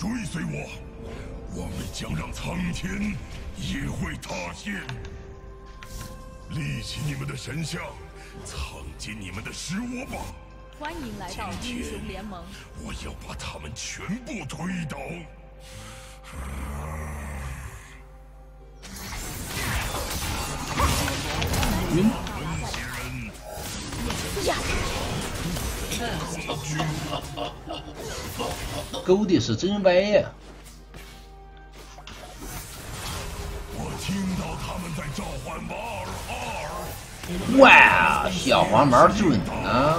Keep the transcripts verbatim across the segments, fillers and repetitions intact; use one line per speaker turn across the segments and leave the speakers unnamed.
追随我，我们将让苍天也会塌陷。立起你们的神像，藏进你们的尸窝吧。
欢迎来到英雄联盟。
我要把他们全部推倒。
晕。
呀！
勾的是真歪呀！
我听到他们在召唤瓦尔阿尔。
哇，小黄毛准啊！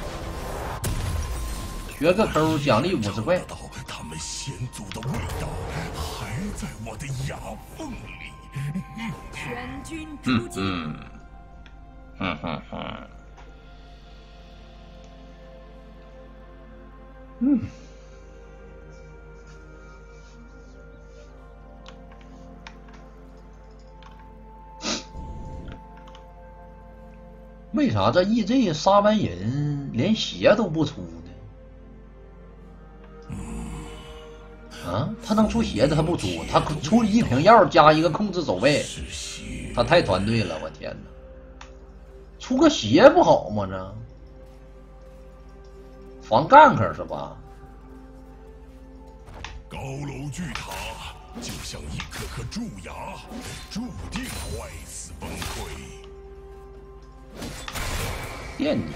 学个抠，奖励五十块。
他们先祖的味道还在我的牙缝里。
全军出击！
嗯嗯哼哼。嗯。为啥这 E J 杀完人连血都不出呢？啊，他能出血的他不出，他出一瓶药加一个控制走位，他太团队了，我天哪！出个血不好吗？这防干克是吧？
高楼巨塔就像一颗颗蛀牙，注定坏死崩溃。
惦记，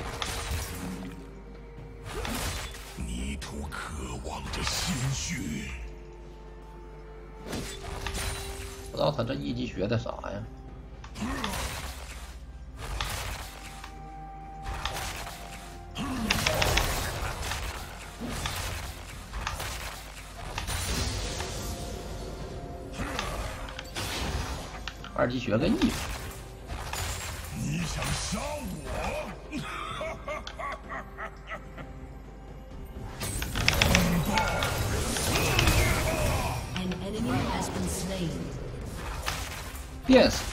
泥土渴望着鲜血。
不知道他这一级学的啥呀？二级学个 E。
你想杀我？
电死！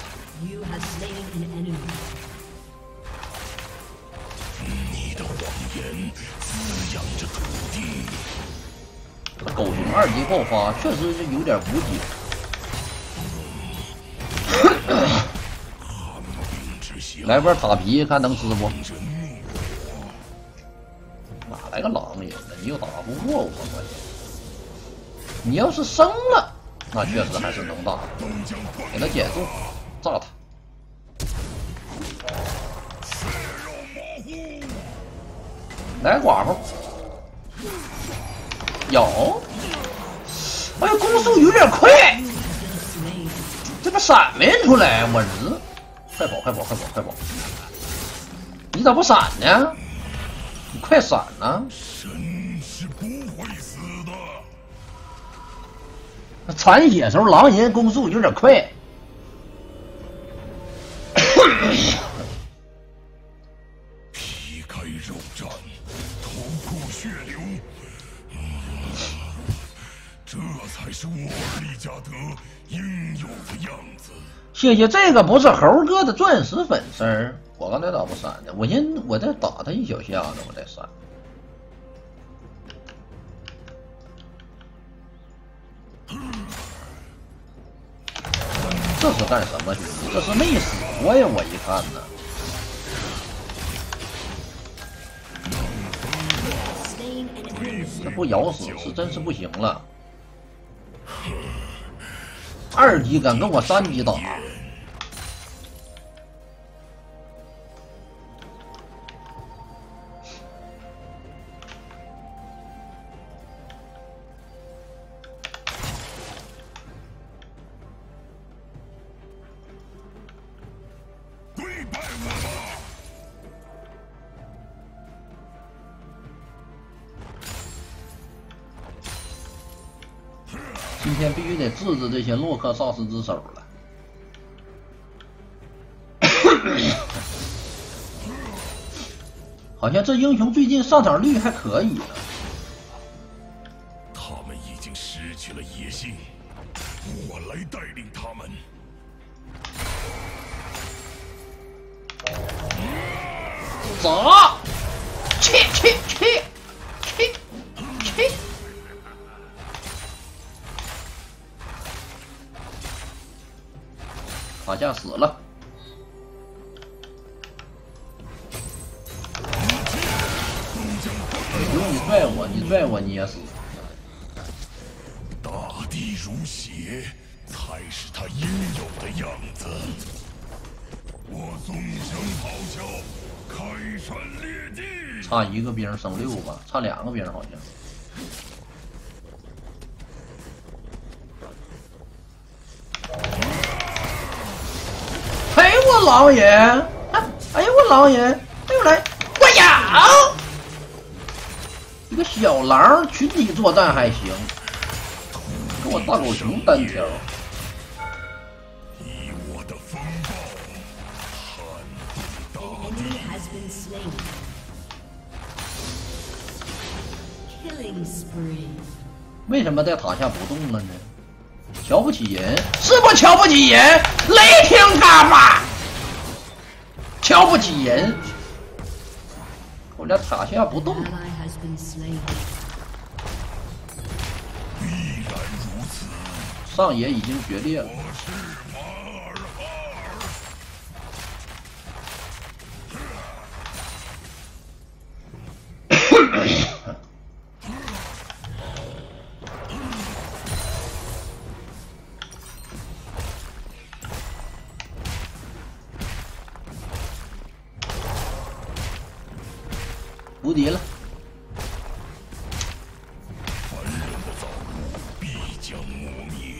你的谎言滋养着土地。
这狗熊二级爆发确实是有点无解。来波塔皮，看能吃不？哪来个狼人呢？你又打不过我，关键。你要是生了，那确实还是能打的。给他减速，炸他！来寡妇，有。哎呀，攻速有点快，这个闪没出来，我日！快跑！快跑！快跑！快跑！你咋不闪呢？你快闪呢！
神是不会死的。
残血时候狼人攻速有点快。
皮开肉绽，头破血流，这才是我利加德应有的样子。
谢谢，这个不是猴哥的钻石粉丝，我刚才咋不闪呢？我先我再打他一小下子，我再闪。这是干什么兄弟？这是没死过呀！我一看呢，这不咬死是真是不行了。二级敢跟我三级打？
跪拜我吧！
今天必须得治治这些洛克萨斯之手了。好像这英雄最近上场率还可以呢。
他们已经失去了野心，我来带领他们。
砸！去去去去去！ 塔下死了。不用你拽我，你拽我你也死。
大地如血，才是他应有的样子。我纵声咆哮，开山裂地。
差一个兵升六吧，差两个兵好像。哎呦我老爷！哎哎呦我老爷！哎呦来！我呀！一个小狼群体作战还行，给我大狗熊单挑。
以我的风暴撼动大地。
为什么在塔下不动了呢？瞧不起人，是不瞧不起人？雷霆他妈！瞧不起人！我在塔下不动。
必然如此。
上野已经决裂了。
我是马尔哈尔。
无敌了！
凡人的造物必将磨灭。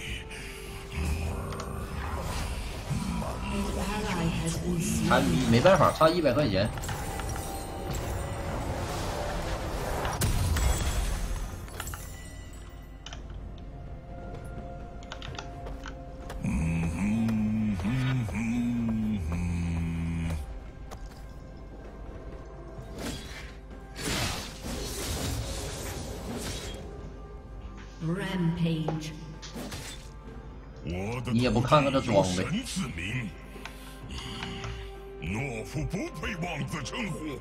残逼没办法，差一百块钱。
Rampage，
我的
你也不看看这装备。
神自明，懦夫不配妄自称呼。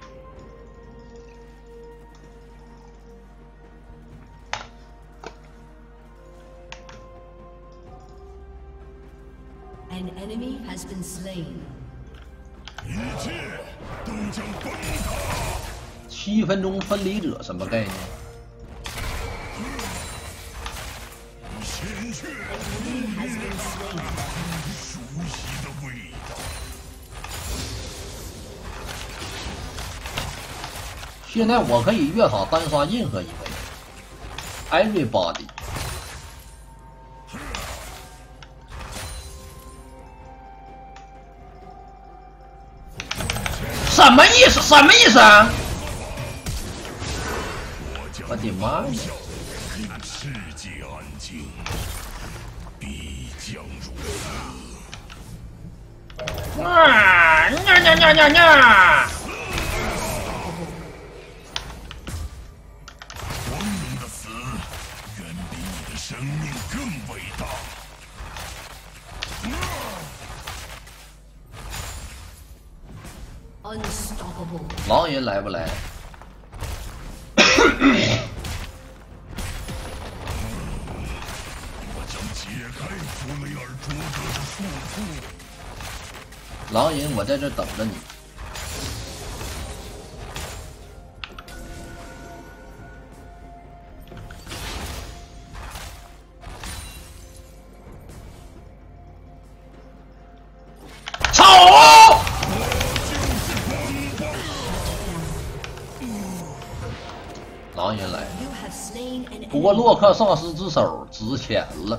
An enemy has been slain。
一切都将崩塌。
七分钟分离者什么概念？
鲜血，熟悉的味道。
现在我可以越塔单杀任何一个人 ，everybody。什么意思？什么意思啊？我的妈呀！
令世界安静，必将如此。
啊！呀呀呀呀呀！
光荣的死远比你的生命更伟大。
Unstoppable。
狼人来不来？
我将解开弗雷尔卓德的束缚。
狼人，我在这等着你。操！狼人来，不过洛克丧尸之手值钱了。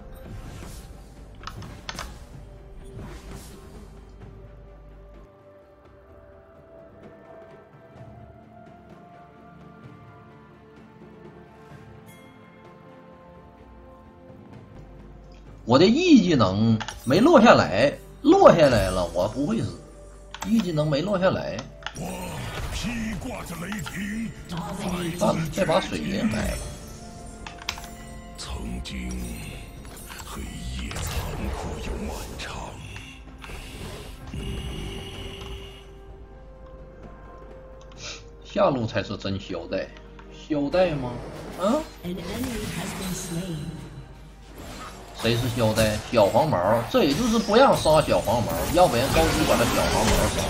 我的 E 技能没落下来，落下来了，我不会死。E 技能没落下来。
我披挂着雷霆，
把再把水给买了。
曾经，黑夜残酷又漫长。
下路才是真萧带，萧带吗？啊？ 谁是小戴？小黄毛，这也就是不让杀小黄毛，要不然高级把这小黄毛杀。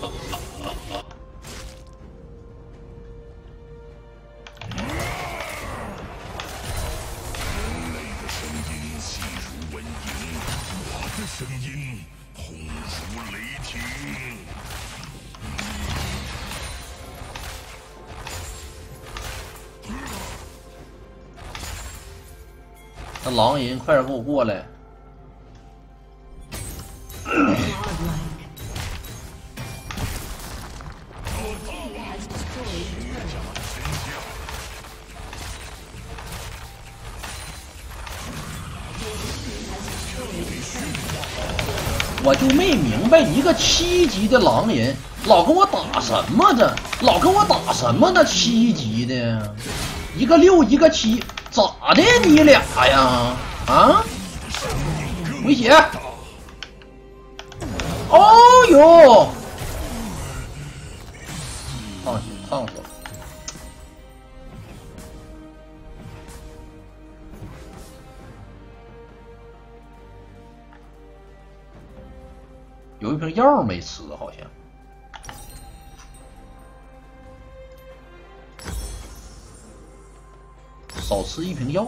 人类的声音细如蚊蝇，我的声音轰如雷霆。
那狼人，快点给我过来！我就没明白，一个七级的狼人老跟我打什么的，老跟我打什么呢？七级的，一个六，一个七，咋的你俩呀？啊？回血！哦呦！烫死，烫死了！有一瓶药没吃，好像。少吃一瓶药。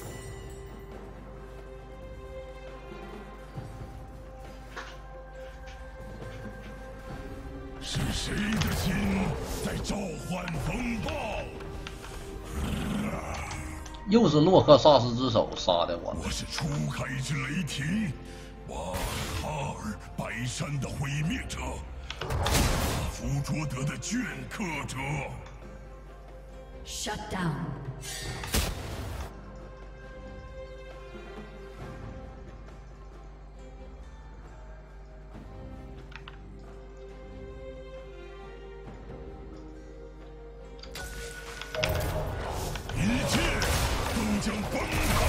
是谁的心在召唤风暴？
又是洛克萨斯之手杀的我。
我是初开之雷霆，瓦哈尔白山的毁灭者，弗卓德的镌刻者。
Shut down.
一切都将崩塌。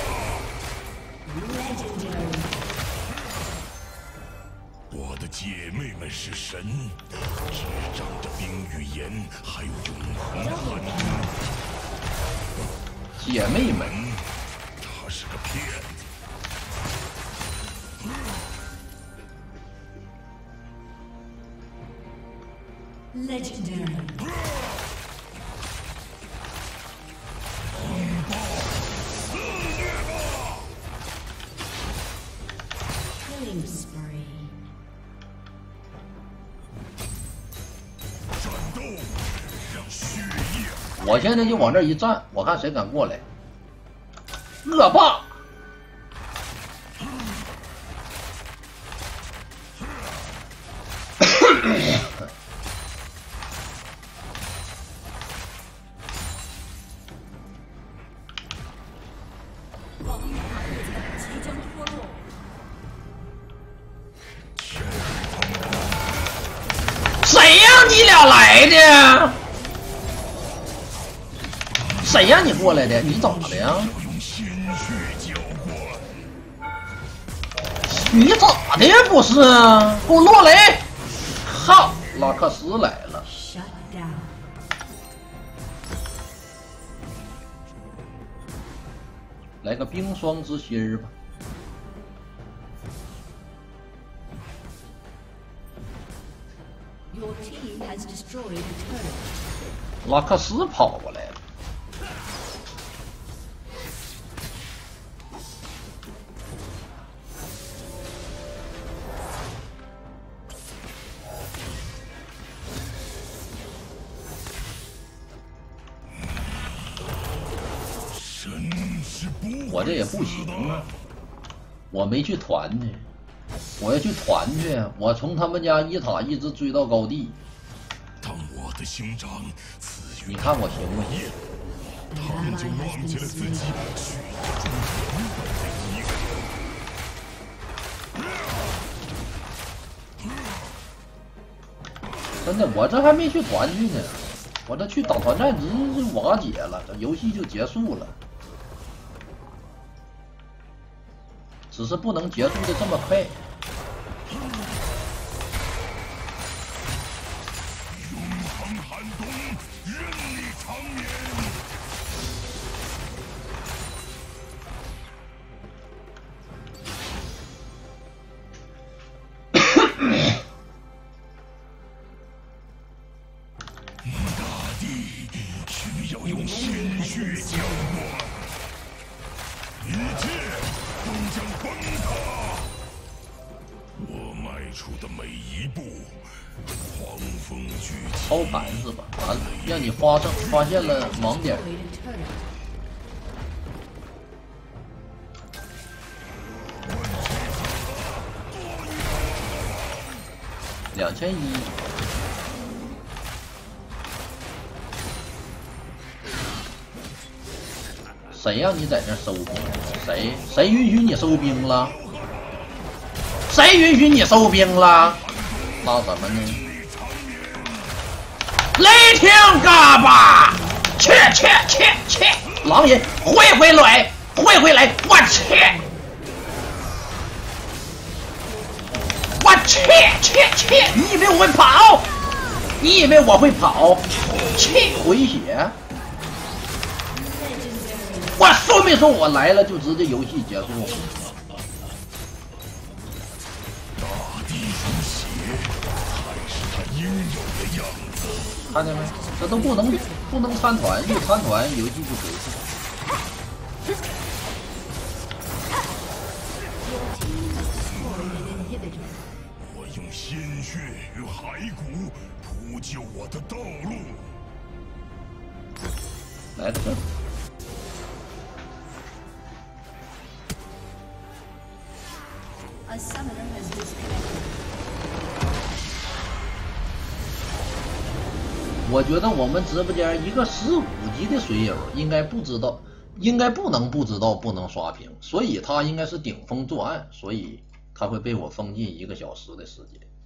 我的姐妹们是神，执掌着冰与炎，还有永恒的寒冬。
姐妹们，
他是个骗子。
Legendary. Killing spree.
战斗，让血液。
我现在就往这一站，我看谁敢过来。恶霸。谁让你俩来的？谁让你过来的？你咋的呀？
用鲜血浇灌。
你咋的呀？不是，给我落雷！哈，拉克斯来了。
Shut down.
来个冰霜之心儿吧。
Your team has destroyed a turret.
拉克斯跑过来了。我这也不行啊，我没去团呢，我要去团去，我从他们家一塔一直追到高地。
当我的兄长赐予
你看我行不行？
他们就忘记了自己血中的一个。
真的，我这还没去团去呢，我这去打团战值就瓦解了，这游戏就结束了。只是不能结束的这么快。
永恒寒冬，任你长眠。 用鲜血浇灌，一切都将崩塌。我迈出的每一步，狂风巨起。
操盘是吧？完了，让你发生发现了盲点。 两千一，谁让你在这收兵？谁谁允许你收兵了？谁允许你收兵了？闹什么呢？雷霆嘎巴，切切切切！狼人回回来，回回来，我切！ 我切切切！你以为我会跑？你以为我会跑？切回血！我说没说我来了就直接游戏结束？
大地如血，才是他应有的样子。
看见没？这都不能不能参团，一参团游戏就结束。
我用鲜血与骸骨铺就我的道路。
来这。
A summoner has disconnected.
我觉得我们直播间一个十五级的水友应该不知道，应该不能不知道不能刷屏，所以他应该是顶风作案，所以他会被我封禁一个小时的时间。